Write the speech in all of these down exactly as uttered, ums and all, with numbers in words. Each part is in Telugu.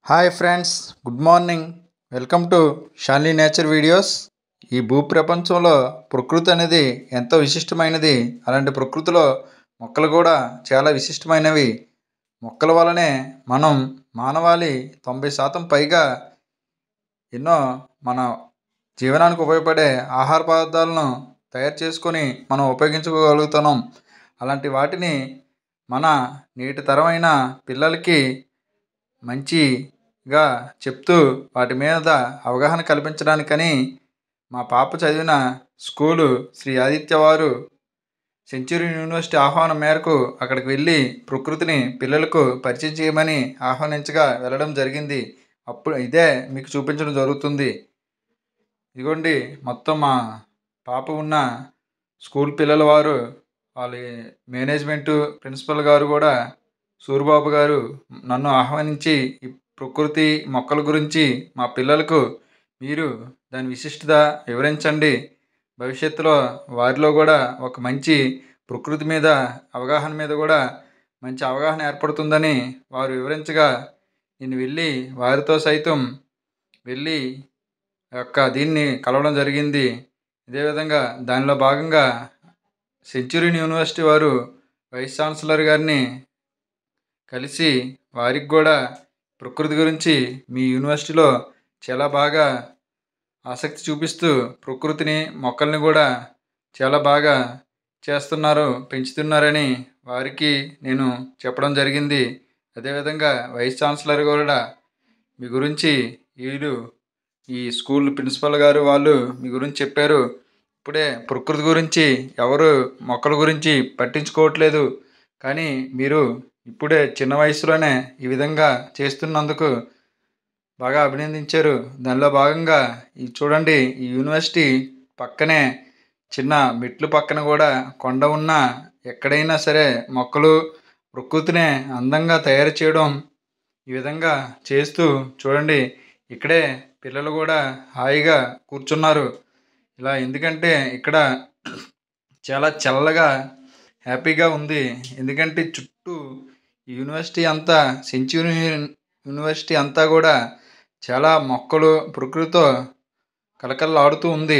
Hi friends, good morning. Welcome to షాన్లీ నేచర్ వీడియోస్. ఈ భూ ప్రపంచంలో ప్రకృతి అనేది ఎంతో విశిష్టమైనది. అలాంటి ప్రకృతిలో మొక్కలు కూడా చాలా విశిష్టమైనవి. మొక్కల వలనే మనం మానవాళి తొంభై శాతం పైగా ఎన్నో మన జీవనానికి ఉపయోగపడే ఆహార పదార్థాలను తయారు చేసుకొని మనం ఉపయోగించుకోగలుగుతున్నాం. అలాంటి వాటిని మన నేటి తరమైన పిల్లలకి మంచిగా చెప్తూ వాటి మీద అవగాహన కల్పించడానికని మా పాప చదివిన స్కూలు శ్రీ ఆదిత్య వారు సెంచరీ యూనివర్సిటీ ఆహ్వానం మేరకు అక్కడికి వెళ్ళి ప్రకృతిని పిల్లలకు పరిచయం చేయమని ఆహ్వానించగా వెళ్ళడం జరిగింది. అప్పుడు ఇదే మీకు చూపించడం జరుగుతుంది. ఇదిగోండి, మొత్తం మా పాప ఉన్న స్కూల్ పిల్లల వారు, వాళ్ళ మేనేజ్మెంటు ప్రిన్సిపల్ గారు కూడా సూరిబాబు గారు నన్ను ఆహ్వానించి ఈ ప్రకృతి మొక్కల గురించి మా పిల్లలకు మీరు దాని విశిష్టత వివరించండి, భవిష్యత్తులో వారిలో కూడా ఒక మంచి ప్రకృతి మీద అవగాహన మీద కూడా మంచి అవగాహన ఏర్పడుతుందని వారు వివరించగా నేను వెళ్ళి వారితో సైతం వెళ్ళి యొక్క దీన్ని కలవడం జరిగింది. ఇదేవిధంగా దానిలో భాగంగా సెంచూరియన్ యూనివర్సిటీ వారు వైస్ ఛాన్సలర్ గారిని కలిసి వారికి కూడా ప్రకృతి గురించి మీ యూనివర్సిటీలో చాలా బాగా ఆసక్తి చూపిస్తూ ప్రకృతిని మొక్కల్ని కూడా చాలా బాగా చేస్తున్నారు, పెంచుతున్నారని వారికి నేను చెప్పడం జరిగింది. అదేవిధంగా వైస్ ఛాన్సలర్ కూడా మీ గురించి వీరు ఈ స్కూల్ ప్రిన్సిపల్ గారు వాళ్ళు మీ గురించి చెప్పారు. ఇప్పుడే ప్రకృతి గురించి ఎవరు మొక్కల గురించి పట్టించుకోవట్లేదు, కానీ మీరు ఇప్పుడే చిన్న వయసులోనే ఈ విధంగా చేస్తున్నందుకు బాగా అభినందించారు. దానిలో భాగంగా ఈ చూడండి, ఈ యూనివర్సిటీ పక్కనే చిన్న మెట్లు పక్కన కూడా కొండ ఉన్న ఎక్కడైనా సరే మొక్కలు ప్రకృతినే అందంగా తయారు చేయడం ఈ విధంగా చేస్తూ చూడండి. ఇక్కడే పిల్లలు కూడా హాయిగా కూర్చున్నారు. ఇలా ఎందుకంటే ఇక్కడ చాలా చల్లగా హ్యాపీగా ఉంది. ఎందుకంటే చుట్టూ యూనివర్సిటీ అంతా సెంచూరీ యూనివర్సిటీ అంతా కూడా చాలా మొక్కలు ప్రకృతితో కలకలలాడుతూ ఉంది.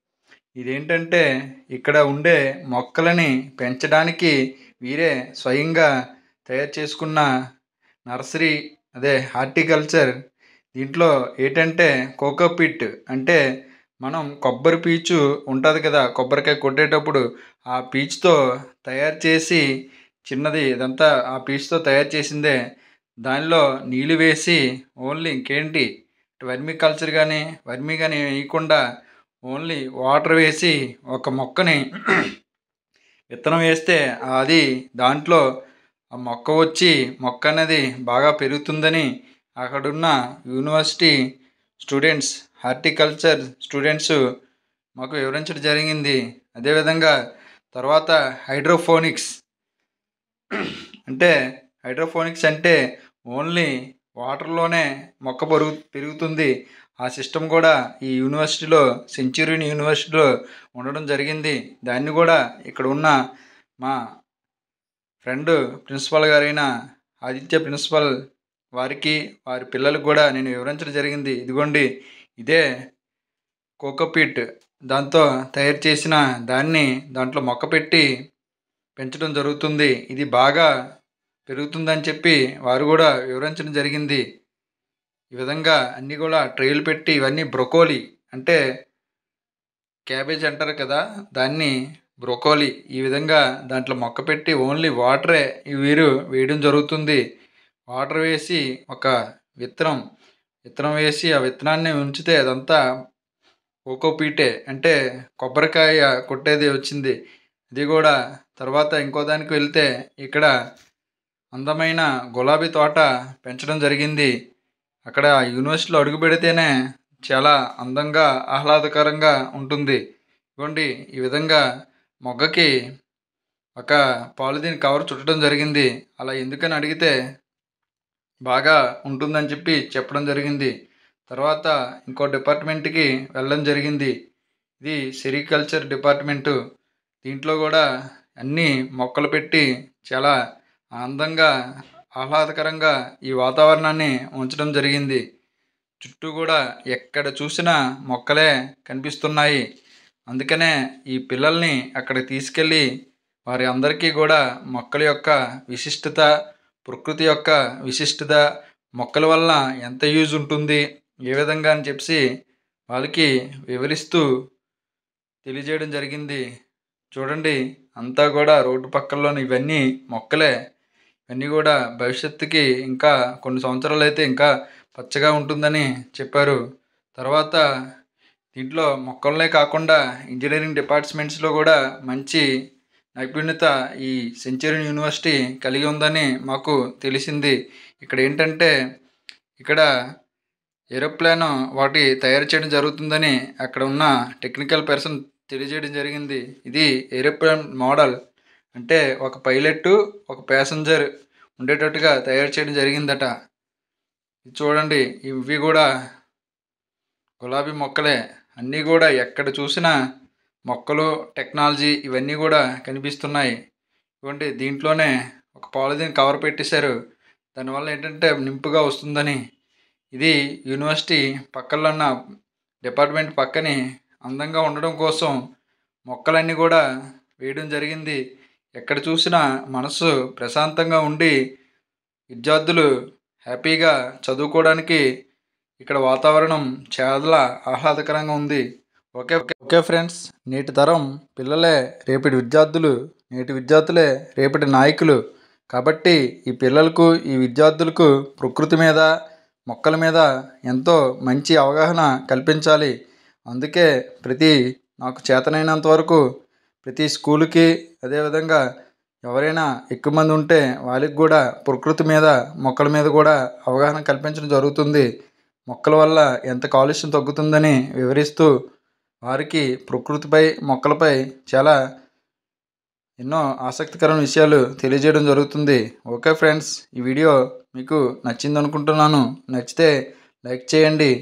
ఇదేంటంటే ఇక్కడ ఉండే మొక్కలని పెంచడానికి వీరే స్వయంగా తయారు చేసుకున్న నర్సరీ, అదే హార్టికల్చర్. దీంట్లో ఏంటంటే కోకోపీట్ అంటే మనం కొబ్బరి పీచు ఉంటుంది కదా, కొబ్బరికాయ కొట్టేటప్పుడు ఆ పీచుతో తయారు చేసి చిన్నది ఇదంతా ఆ పీచుతో తయారు చేసిందే. దానిలో నీళ్ళు వేసి ఓన్లీ ఇంకేంటి వర్మీ కల్చర్ కానీ వర్మీ కానీ వేయకుండా ఓన్లీ వాటర్ వేసి ఒక మొక్కని విత్తనం వేస్తే అది దాంట్లో ఆ మొక్క వచ్చి మొక్క అనేది బాగా పెరుగుతుందని అక్కడున్న యూనివర్సిటీ స్టూడెంట్స్, హార్టికల్చర్ స్టూడెంట్స్ మాకు వివరించడం జరిగింది. అదేవిధంగా తర్వాత హైడ్రోఫోనిక్స్ అంటే హైడ్రోఫోనిక్స్ అంటే ఓన్లీ వాటర్లోనే మొక్క పెరుగు పెరుగుతుంది. ఆ సిస్టమ్ కూడా ఈ యూనివర్సిటీలో సెంచూరియన్ యూనివర్సిటీలో ఉండడం జరిగింది. దాన్ని కూడా ఇక్కడ ఉన్న మా ఫ్రెండ్ ప్రిన్సిపల్ గారైన ఆదిత్య ప్రిన్సిపల్ వారికి వారి పిల్లలకు కూడా నేను వివరించడం జరిగింది. ఇదిగోండి, ఇదే కోకోపీట్, దాంతో తయారు చేసిన దాన్ని దాంట్లో మొక్క పెట్టి పెంచడం జరుగుతుంది. ఇది బాగా పెరుగుతుందని చెప్పి వారు కూడా వివరించడం జరిగింది. ఈ విధంగా అన్నీ కూడా ట్రేలు పెట్టి ఇవన్నీ బ్రొకోలీ అంటే క్యాబేజ్ అంటారు కదా, దాన్ని బ్రొకోలీ ఈ విధంగా దాంట్లో మొక్క పెట్టి ఓన్లీ వాటరే వీరు వేయడం జరుగుతుంది. వాటర్ వేసి ఒక విత్తనం విత్తనం వేసి ఆ విత్తనాన్ని ఉంచితే అదంతా కోకోపీటే అంటే కొబ్బరికాయ కొట్టేది వచ్చింది. ఇది కూడా తర్వాత ఇంకో దానికి వెళ్తే ఇక్కడ అందమైన గులాబీ తోట పెంచడం జరిగింది. అక్కడ యూనివర్సిటీలో అడుగు పెడితేనే చాలా అందంగా ఆహ్లాదకరంగా ఉంటుంది. ఇదిగోండి, ఈ విధంగా మొగ్గకి ఒక పాలిథీన్ కవర్ చుట్టడం జరిగింది. అలా ఎందుకని అడిగితే బాగా ఉంటుందని చెప్పి చెప్పడం జరిగింది. తర్వాత ఇంకో డిపార్ట్మెంట్కి వెళ్ళడం జరిగింది. ఇది సెరికల్చర్ డిపార్ట్మెంటు. దీంట్లో కూడా అన్నీ మొక్కలు పెట్టి చాలా అందంగా ఆహ్లాదకరంగా ఈ వాతావరణాన్ని ఉంచడం జరిగింది. చుట్టూ కూడా ఎక్కడ చూసినా మొక్కలే కనిపిస్తున్నాయి. అందుకనే ఈ పిల్లల్ని అక్కడికి తీసుకెళ్ళి వారి అందరికీ కూడా మొక్కల యొక్క విశిష్టత, ప్రకృతి యొక్క విశిష్టత, మొక్కల వల్ల ఎంత యూజ్ ఉంటుంది, ఏ విధంగా అని చెప్పి వాళ్ళకి వివరిస్తూ తెలియజేయడం జరిగింది. చూడండి, అంతా కూడా రోడ్డు పక్కల్లోని ఇవన్నీ మొక్కలే. ఇవన్నీ కూడా భవిష్యత్తుకి ఇంకా కొన్ని సంవత్సరాలు అయితే ఇంకా పచ్చగా ఉంటుందని చెప్పారు. తర్వాత దీంట్లో మొక్కలనే కాకుండా ఇంజనీరింగ్ డిపార్ట్మెంట్స్లో కూడా మంచి నైపుణ్యత ఈ సెంచూరియన్ యూనివర్సిటీ కలిగి ఉందని మాకు తెలిసింది. ఇక్కడ ఏంటంటే ఇక్కడ ఏరోప్లేన్ వాటి తయారు చేయడం జరుగుతుందని అక్కడ ఉన్న టెక్నికల్ పర్సన్ తెలియజేయడం జరిగింది. ఇది ఏరోప్లేన్ మోడల్, అంటే ఒక పైలట్ ఒక ప్యాసింజర్ ఉండేటట్టుగా తయారు చేయడం జరిగిందట. ఇది చూడండి, ఇవి కూడా గులాబీ మొక్కలే. అన్నీ కూడా ఎక్కడ చూసినా మొక్కలు, టెక్నాలజీ ఇవన్నీ కూడా కనిపిస్తున్నాయి. ఇవ్వండి, దీంట్లోనే ఒక పాలిథిన్ కవర్ పెట్టేశారు. దానివల్ల ఏంటంటే నింపుగా వస్తుందని. ఇది యూనివర్సిటీ పక్కన ఉన్న డిపార్ట్మెంట్ పక్కనే అందంగా ఉండడం కోసం మొక్కలన్నీ కూడా వేయడం జరిగింది. ఎక్కడ చూసినా మనసు ప్రశాంతంగా ఉండి విద్యార్థులు హ్యాపీగా చదువుకోవడానికి ఇక్కడ వాతావరణం చాలా ఆహ్లాదకరంగా ఉంది. ఓకే ఓకే ఫ్రెండ్స్, నేటి తరం పిల్లలే రేపటి విద్యార్థులు, నేటి విద్యార్థులే రేపటి నాయకులు. కాబట్టి ఈ పిల్లలకు, ఈ విద్యార్థులకు ప్రకృతి మీద, మొక్కల మీద ఎంతో మంచి అవగాహన కల్పించాలి. అందుకే ప్రతి నాకు చేతనైనంత వరకు ప్రతి స్కూలుకి, అదేవిధంగా ఎవరైనా ఎక్కువ మంది ఉంటే వాళ్ళకి కూడా ప్రకృతి మీద, మొక్కల మీద కూడా అవగాహన కల్పించడం జరుగుతుంది. మొక్కల వల్ల ఎంత కాలుష్యం తగ్గుతుందని వివరిస్తూ వారికి ప్రకృతిపై, మొక్కలపై చాలా ఎన్నో ఆసక్తికరమైన విషయాలు తెలియజేయడం జరుగుతుంది. ఓకే ఫ్రెండ్స్, ఈ వీడియో మీకు నచ్చింది అనుకుంటున్నాను. నచ్చితే లైక్ చేయండి.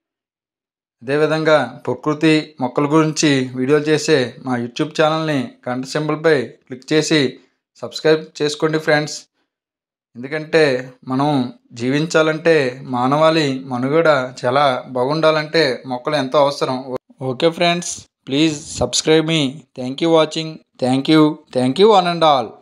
అదేవిధంగా ప్రకృతి, మొక్కల గురించి వీడియోలు చేసే మా యూట్యూబ్ ఛానల్ని గంట సింబల్పై క్లిక్ చేసి సబ్స్క్రైబ్ చేసుకోండి ఫ్రెండ్స్. ఎందుకంటే మనం జీవించాలంటే, మానవాళి మనుగడ చాలా బాగుండాలంటే మొక్కలు ఎంతో అవసరం. Okay friends, please subscribe me. Thank you watching. Thank you thank you one and all.